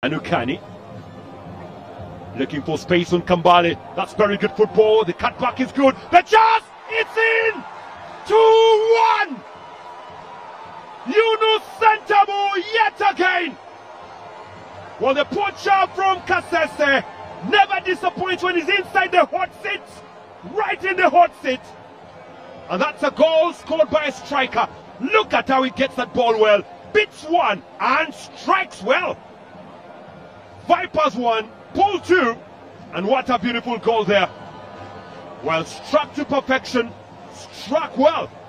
Anukani. Looking for space on Kambale. That's very good football. The cutback is good. The chance! It's in! 2-1! Yunus Sentamu yet again! Well, the poacher from Kasese never disappoints when he's inside the hot seat. Right in the hot seat. And that's a goal scored by a striker. Look at how he gets that ball well. Beats one and strikes well. Vipers 1, Bull 2, and what a beautiful goal there. Well, struck to perfection, struck well.